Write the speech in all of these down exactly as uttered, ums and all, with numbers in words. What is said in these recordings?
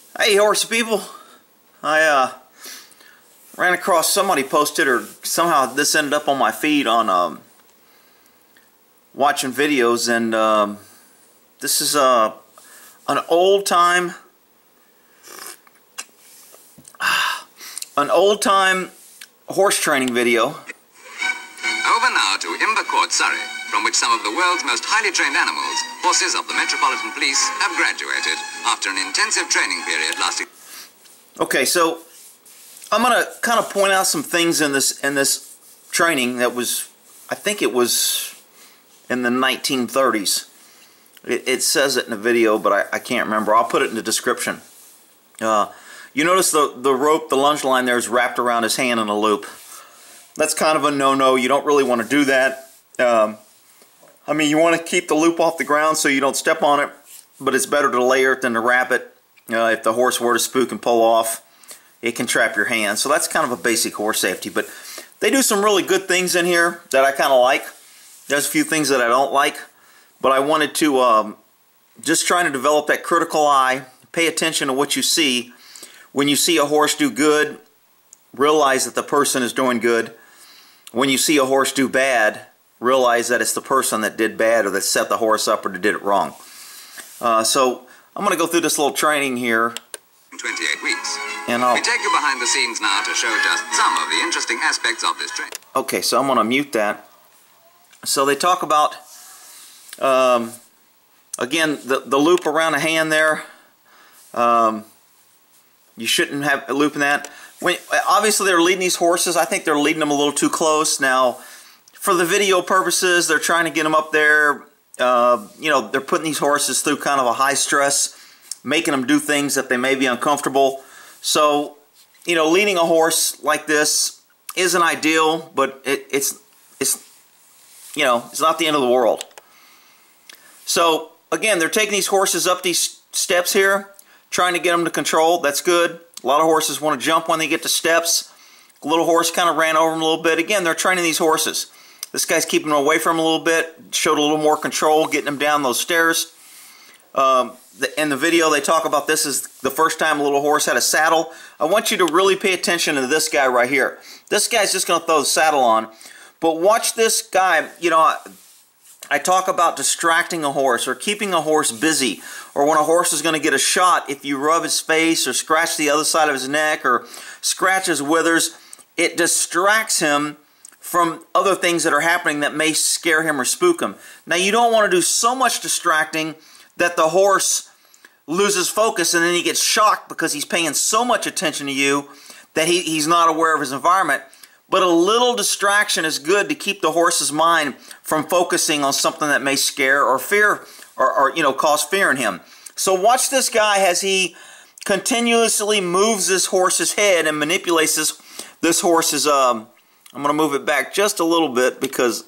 Hey, horse people! I uh, ran across somebody posted, or somehow this ended up on my feed on um, watching videos, and um, this is uh, an old time, an old time horse training video. Over now to Imbercourt, Surrey, from which some of the world's most highly trained animals, horses of the Metropolitan Police, have graduated after an intensive training period lasting. Okay, so I'm gonna kind of point out some things in this in this training that was, I think it was in the nineteen thirties. It, it says it in the video, but I, I can't remember. I'll put it in the description. Uh, you notice the the rope, the lunge line there is wrapped around his hand in a loop. That's kind of a no-no. You don't really want to do that. Um, I mean, you want to keep the loop off the ground so you don't step on it, but it's better to layer it than to wrap it. Uh, if the horse were to spook and pull off, it can trap your hand. So that's kind of a basic horse safety. But they do some really good things in here that I kind of like. There's a few things that I don't like, but I wanted to um, just trying to develop that critical eye, pay attention to what you see. When you see a horse do good, realize that the person is doing good. When you see a horse do bad, realize that it's the person that did bad, or that set the horse up, or that did it wrong. Uh, so I'm going to go through this little training here. twenty-eight weeks. And I'll, we take you behind the scenes now to show just some of the interesting aspects of this training. Okay, so I'm going to mute that. So they talk about, um, again, the, the loop around the hand there. Um, you shouldn't have a loop in that. When, obviously, they're leading these horses. I think they're leading them a little too close. Now, for the video purposes, they're trying to get them up there. Uh, you know, they're putting these horses through kind of a high stress, making them do things that they may be uncomfortable. So, you know, leading a horse like this isn't ideal, but it, it's, it's, you know, it's not the end of the world. So, again, they're taking these horses up these steps here, trying to get them to control. That's good. A lot of horses want to jump when they get to steps. The little horse kind of ran over him a little bit. Again, they're training these horses. This guy's keeping them away from him a little bit, showed a little more control, getting them down those stairs. Um, the, in the video, they talk about this is the first time a little horse had a saddle. I want you to really pay attention to this guy right here. This guy's just going to throw the saddle on. But watch this guy. You know, I, I talk about distracting a horse or keeping a horse busy. Or when a horse is going to get a shot, if you rub his face or scratch the other side of his neck or scratch his withers, it distracts him from other things that are happening that may scare him or spook him. Now, you don't want to do so much distracting that the horse loses focus and then he gets shocked because he's paying so much attention to you that he, he's not aware of his environment. But a little distraction is good to keep the horse's mind from focusing on something that may scare or fear or, or you know, cause fear in him. So watch this guy as he continuously moves this horse's head and manipulates this, this horse's... Um, I'm going to move it back just a little bit because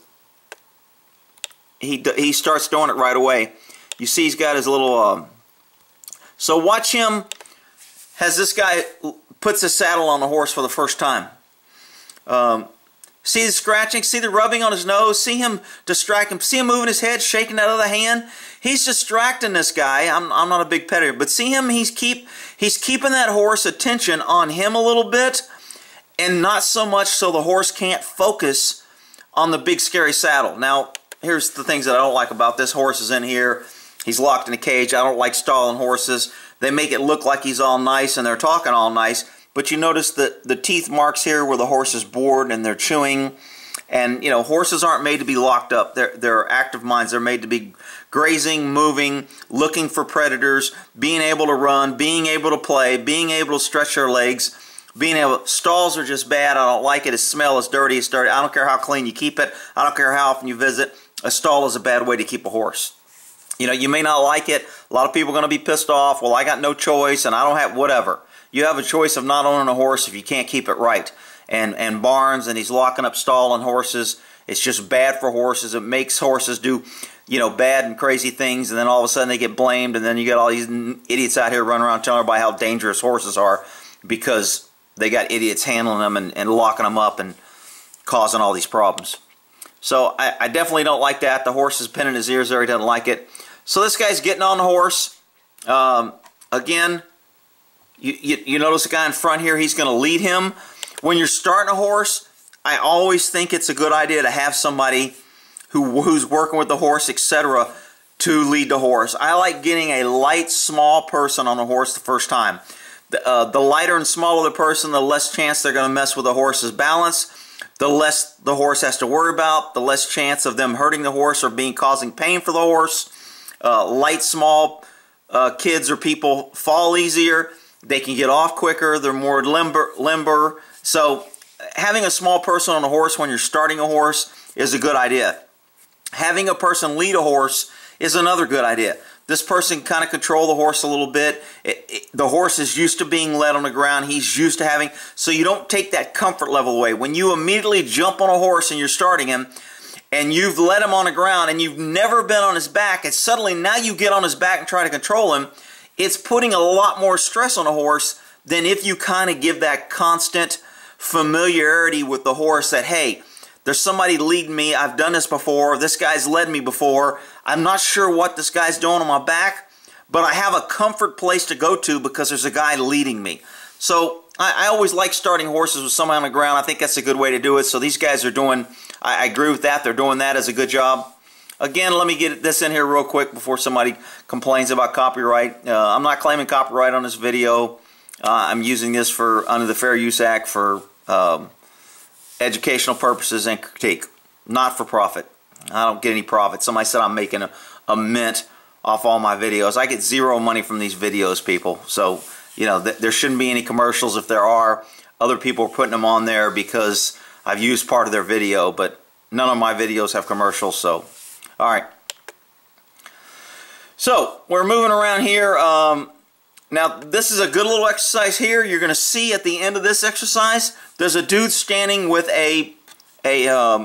he, he starts doing it right away. You see he's got his little... Um, so watch him as this guy puts his saddle on the horse for the first time. Um, see the scratching? See the rubbing on his nose? See him distract him? See him moving his head, shaking that other hand? He's distracting this guy. I'm, I'm not a big pet here, but see him? He's, keep, he's keeping that horse attention on him a little bit, and not so much so the horse can't focus on the big scary saddle. Now, here's the things that I don't like about this. Horse is in here. He's locked in a cage. I don't like stalling horses. They make it look like he's all nice and they're talking all nice. But you notice the, the teeth marks here where the horse is bored and they're chewing. And, you know, horses aren't made to be locked up. They're, they're active minds. They're made to be grazing, moving, looking for predators, being able to run, being able to play, being able to stretch their legs. Being able, stalls are just bad. I don't like it. It smells, it's dirty, it's dirty. I don't care how clean you keep it. I don't care how often you visit. A stall is a bad way to keep a horse. You know, you may not like it. A lot of people are going to be pissed off. Well, I got no choice and I don't have whatever. You have a choice of not owning a horse if you can't keep it right. And, and barns, and he's locking up stalling horses. It's just bad for horses. It makes horses do, you know, bad and crazy things, and then all of a sudden they get blamed, and then you got all these idiots out here running around telling everybody how dangerous horses are because they got idiots handling them and, and locking them up and causing all these problems. So I, I definitely don't like that. The horse is pinning his ears there. He doesn't like it. So this guy's getting on the horse. Um, again, You, you, you notice the guy in front here, he's going to lead him. When you're starting a horse, I always think it's a good idea to have somebody who who's working with the horse, et cetera, to lead the horse. I like getting a light, small person on a horse the first time. The, uh, the lighter and smaller the person, the less chance they're going to mess with the horse's balance, the less the horse has to worry about, the less chance of them hurting the horse or being causing pain for the horse. Uh, light, small uh, kids or people fall easier. They can get off quicker. They're more limber. limber. So having a small person on a horse when you're starting a horse is a good idea. Having a person lead a horse is another good idea. This person can kind of control the horse a little bit. It, it, the horse is used to being led on the ground. He's used to having, so you don't take that comfort level away. When you immediately jump on a horse and you're starting him, and you've led him on the ground and you've never been on his back, and suddenly now you get on his back and try to control him, it's putting a lot more stress on a horse than if you kind of give that constant familiarity with the horse that, hey, there's somebody leading me. I've done this before. This guy's led me before. I'm not sure what this guy's doing on my back, but I have a comfort place to go to because there's a guy leading me. So I, I always like starting horses with somebody on the ground. I think that's a good way to do it. So these guys are doing, I, I agree with that. They're doing that as a good job. Again, let me get this in here real quick before somebody complains about copyright. Uh, I'm not claiming copyright on this video. Uh, I'm using this for under the Fair Use Act for um, educational purposes and critique, not for profit. I don't get any profit. Somebody said I'm making a, a mint off all my videos. I get zero money from these videos, people. So, you know, th there shouldn't be any commercials. If there are, other people are putting them on there because I've used part of their video, but none of my videos have commercials. So, all right. So, we're moving around here. Um, now, this is a good little exercise here. You're going to see at the end of this exercise, there's a dude standing with a, a, um,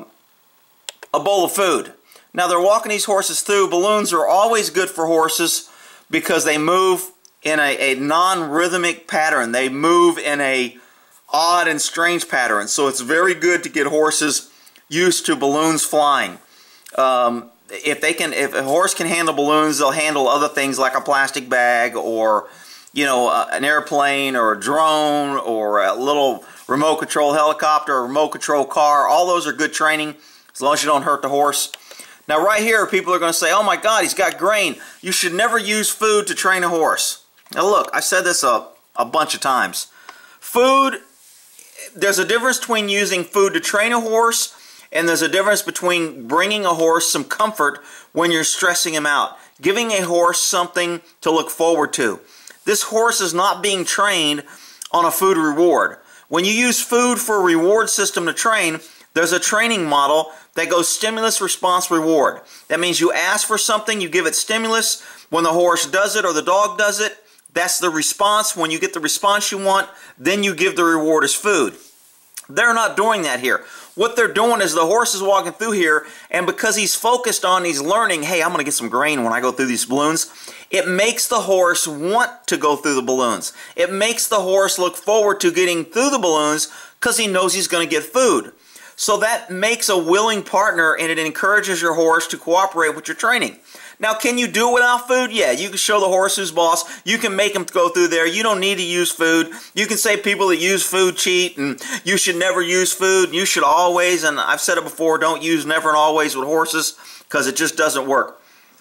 a bowl of food. Now, they're walking these horses through. Balloons are always good for horses because they move in a, a non-rhythmic pattern. They move in a odd and strange pattern. So it's very good to get horses used to balloons flying. Um, if they can, if a horse can handle balloons, they'll handle other things like a plastic bag or, you know, uh, an airplane or a drone or a little remote control helicopter or remote control car. All those are good training as long as you don't hurt the horse. Now right here, people are going to say, oh my God, he's got grain. You should never use food to train a horse. Now look, I said this a, a bunch of times. Food, there's a difference between using food to train a horse, and there's a difference between bringing a horse some comfort when you're stressing him out. Giving a horse something to look forward to. This horse is not being trained on a food reward. When you use food for a reward system to train, there's a training model that goes stimulus, response, reward. That means you ask for something, you give it stimulus. When the horse does it or the dog does it, that's the response. When you get the response you want, then you give the reward as food. They're not doing that here. What they're doing is the horse is walking through here, and because he's focused on, he's learning, hey, I'm going to get some grain when I go through these balloons, it makes the horse want to go through the balloons. It makes the horse look forward to getting through the balloons because he knows he's going to get food. So that makes a willing partner, and it encourages your horse to cooperate with your training. Now, can you do it without food? Yeah, you can show the horse who's boss. You can make him go through there. You don't need to use food. You can say people that use food cheat, and you should never use food. You should always, and I've said it before, don't use never and always with horses because it just doesn't work.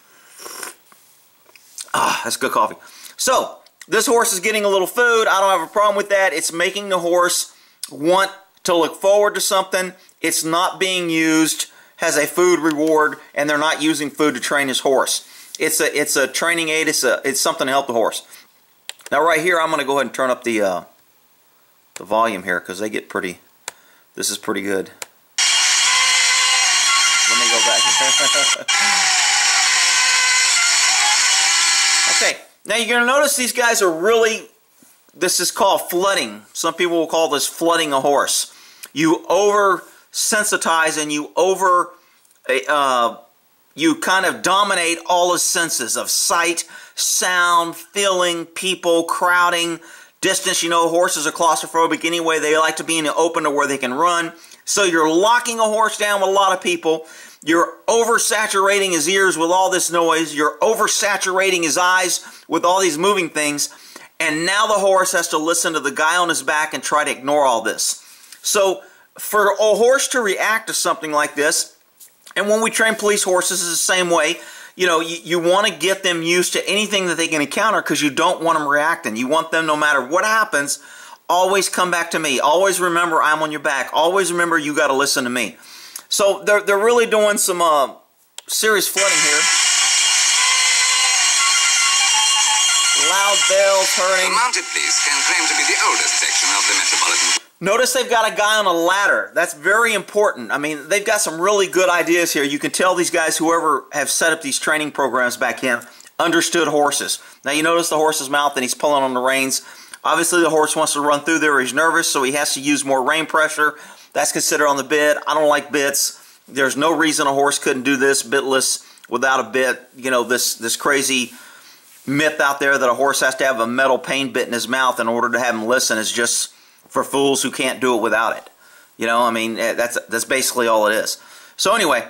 Ah, that's good coffee. So, this horse is getting a little food. I don't have a problem with that. It's making the horse want to look forward to something. It's not being used as a food reward, and they're not using food to train his horse. It's a it's a training aid. It's a it's something to help the horse. Now right here, I'm going to go ahead and turn up the uh, the volume here because they get pretty. This is pretty good. Let me go back. Okay, now you're going to notice these guys are really. This is called flooding. Some people will call this flooding a horse. You over sensitize and you over uh, you kind of dominate all his senses of sight, sound, feeling, people, crowding, distance. You know, horses are claustrophobic anyway. They like to be in the open to where they can run. So you're locking a horse down with a lot of people. You're oversaturating his ears with all this noise. You're oversaturating his eyes with all these moving things. And now the horse has to listen to the guy on his back and try to ignore all this. So for a horse to react to something like this, and when we train police horses, it's the same way. You know, you, you want to get them used to anything that they can encounter because you don't want them reacting. You want them, no matter what happens, always come back to me. Always remember I'm on your back. Always remember you got to listen to me. So they're, they're really doing some uh, serious flooding here. Loud bells hurting. The mounted police can claim to be the oldest section of the metropolitan. Notice they've got a guy on a ladder. That's very important. I mean, they've got some really good ideas here. You can tell these guys, whoever have set up these training programs back in, understood horses. Now you notice the horse's mouth and he's pulling on the reins. Obviously the horse wants to run through there. He's nervous, so he has to use more rein pressure. That's considered on the bit. I don't like bits. There's no reason a horse couldn't do this bitless without a bit. You know, this, this crazy myth out there that a horse has to have a metal pain bit in his mouth in order to have him listen is just for fools who can't do it without it. You know, I mean, that's that's basically all it is. So anyway,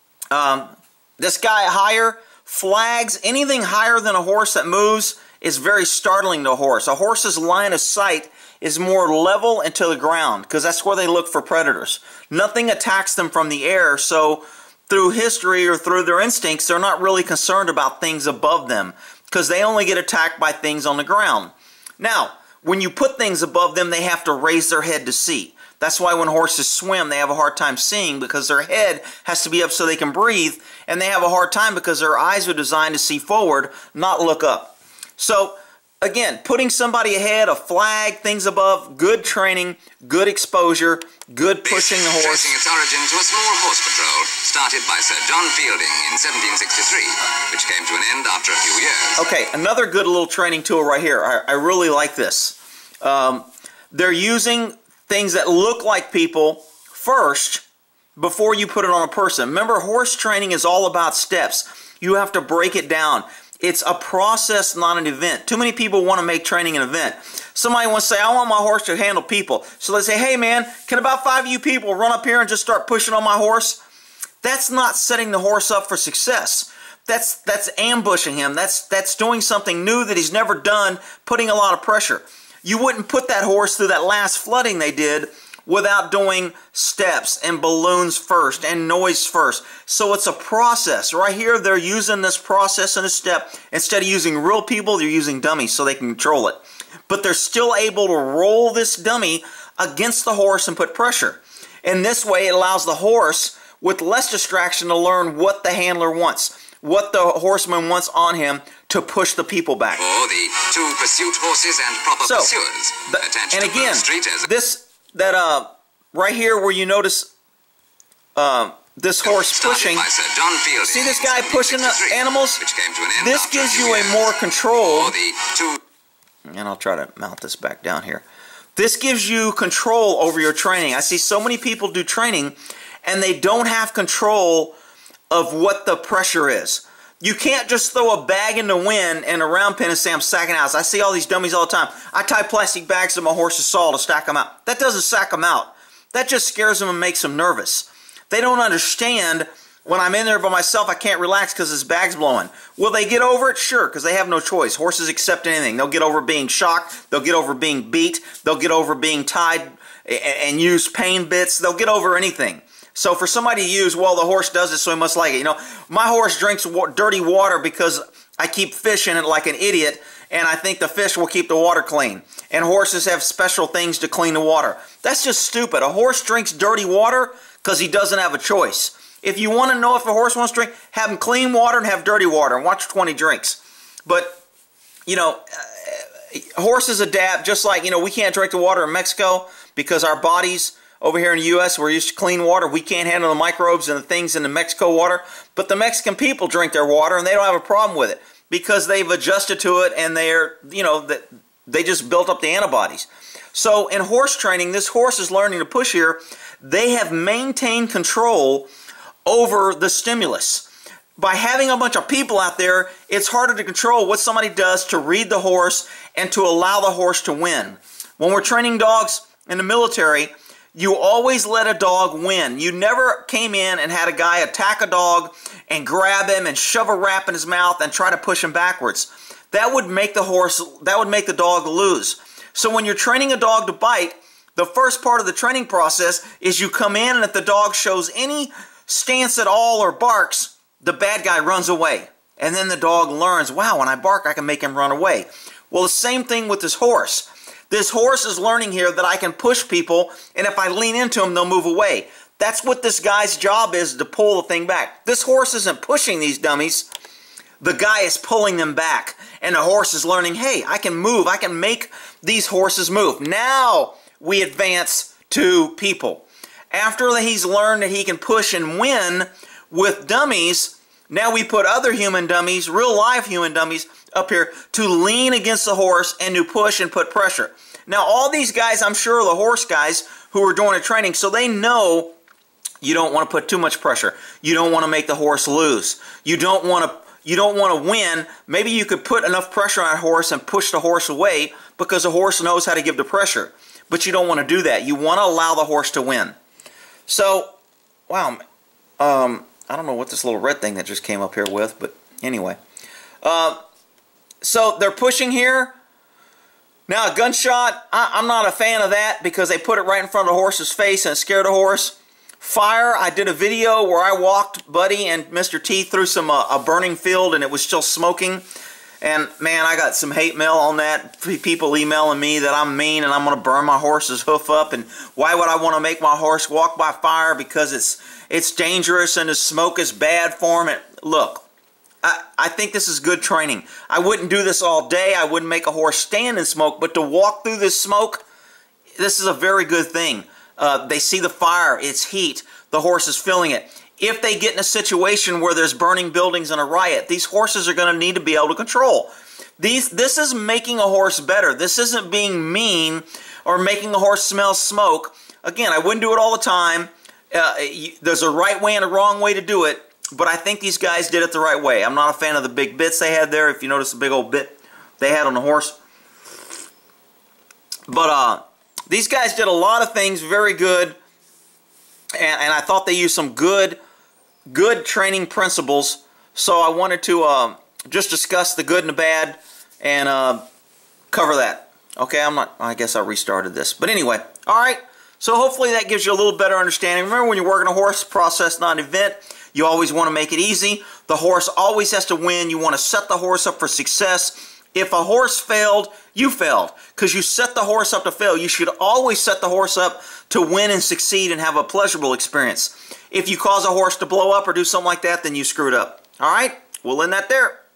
um, this guy higher, flags, anything higher than a horse that moves is very startling to a horse. A horse's line of sight is more level and to the ground because that's where they look for predators. Nothing attacks them from the air, so through history or through their instincts, they're not really concerned about things above them because they only get attacked by things on the ground. Now, when you put things above them, they have to raise their head to see. That's why when horses swim, they have a hard time seeing because their head has to be up so they can breathe, and they have a hard time because their eyes are designed to see forward, not look up. So, again, putting somebody ahead, a flag, things above, good training, good exposure, good pushing the horse. Tracing its origin to a small horse patrol started by Sir John Fielding in seventeen sixty-three, which came to an end after a few years. Okay, another good little training tool right here. I, I really like this. Um, they're using things that look like people first before you put it on a person. Remember, horse training is all about steps. You have to break it down. It's a process, not an event. Too many people want to make training an event. Somebody wants to say, I want my horse to handle people. So they say, hey man, can about five of you people run up here and just start pushing on my horse? That's not setting the horse up for success. That's, that's ambushing him. That's, that's doing something new that he's never done, putting a lot of pressure. You wouldn't put that horse through that last flooding they did without doing steps and balloons first and noise first. So it's a process. Right here, they're using this process in a step. Instead of using real people, they're using dummies so they can control it. But they're still able to roll this dummy against the horse and put pressure. And this way, it allows the horse, with less distraction, to learn what the handler wants, what the horseman wants on him to push the people back. Or the two pursuit horses and proper so, pursuers the, attached and to again, street as this that uh right here where you notice uh, this horse pushing. See this guy pushing the animals? This gives you a more control. And I'll try to mount this back down here. This gives you control over your training. I see so many people do training and they don't have control of what the pressure is. You can't just throw a bag in the wind and a round pin and say I'm sacking out. I see all these dummies all the time. I tie plastic bags to my horse's saw to stack them out. That doesn't sack them out. That just scares them and makes them nervous. They don't understand when I'm in there by myself I can't relax because this bag's blowing. Will they get over it? Sure, because they have no choice. Horses accept anything. They'll get over being shocked. They'll get over being beat. They'll get over being tied and use pain bits. They'll get over anything. So for somebody to use, well, the horse does it, so he must like it. You know, my horse drinks wa dirty water because I keep fish in it like an idiot, and I think the fish will keep the water clean. And horses have special things to clean the water. That's just stupid. A horse drinks dirty water because he doesn't have a choice. If you want to know if a horse wants to drink, have him clean water and have dirty water, and watch twenty drinks. But, you know, uh, horses adapt just like, you know, we can't drink the water in Mexico because our bodies... Over here in the U S, we're used to clean water. We can't handle the microbes and the things in the Mexico water. But the Mexican people drink their water, and they don't have a problem with it because they've adjusted to it, and they're, you know, they just built up the antibodies. So in horse training, this horse is learning to push here. They have maintained control over the stimulus. By having a bunch of people out there, it's harder to control what somebody does to read the horse and to allow the horse to win. When we're training dogs in the military, you always let a dog win. You never came in and had a guy attack a dog and grab him and shove a wrap in his mouth and try to push him backwards. that would make the horse, that would make the dog lose. So when you're training a dog to bite, the first part of the training process is you come in, and if the dog shows any stance at all or barks, the bad guy runs away. And then the dog learns, wow, when I bark, I can make him run away. Well, the same thing with this horse. This horse is learning here that I can push people, and if I lean into them, they'll move away. That's what this guy's job is, to pull the thing back. This horse isn't pushing these dummies. The guy is pulling them back. And the horse is learning, hey, I can move. I can make these horses move. Now we advance to people. After he's learned that he can push and win with dummies, now we put other human dummies, real live human dummies, up here to lean against the horse and to push and put pressure. Now all these guys, I'm sure, are the horse guys who are doing the training, so they know you don't want to put too much pressure. You don't want to make the horse lose. You don't want to you don't want to win. Maybe you could put enough pressure on a horse and push the horse away because the horse knows how to give the pressure. But you don't want to do that. You want to allow the horse to win. So, wow, um, I don't know what this little red thing that just came up here with, but anyway. Uh, so they're pushing here. Now a gunshot, I, I'm not a fan of that because they put it right in front of the horse's face and it scared the horse. Fire, I did a video where I walked Buddy and Mister T through some uh, a burning field and it was still smoking. And man, I got some hate mail on that. People emailing me that I'm mean and I'm going to burn my horse's hoof up. And why would I want to make my horse walk by fire? Because it's it's dangerous and the smoke is bad for him. And look, I, I think this is good training. I wouldn't do this all day. I wouldn't make a horse stand in smoke. But to walk through this smoke, this is a very good thing. Uh, they see the fire, it's heat, the horse is feeling it. If they get in a situation where there's burning buildings and a riot, these horses are going to need to be able to control. These, this is making a horse better. This isn't being mean or making a horse smell smoke. Again, I wouldn't do it all the time. Uh, you, there's a right way and a wrong way to do it, but I think these guys did it the right way. I'm not a fan of the big bits they had there, if you notice the big old bit they had on the horse. But, uh... these guys did a lot of things very good, and, and I thought they used some good, good training principles. So I wanted to uh, just discuss the good and the bad and uh, cover that. Okay, I'm not. I guess I restarted this, but anyway. All right. So hopefully that gives you a little better understanding. Remember, when you're working a horse, process, not an event. You always want to make it easy. The horse always has to win. You want to set the horse up for success. If a horse failed, you failed because you set the horse up to fail. You should always set the horse up to win and succeed and have a pleasurable experience. If you cause a horse to blow up or do something like that, then you screwed up. All right? We'll end that there.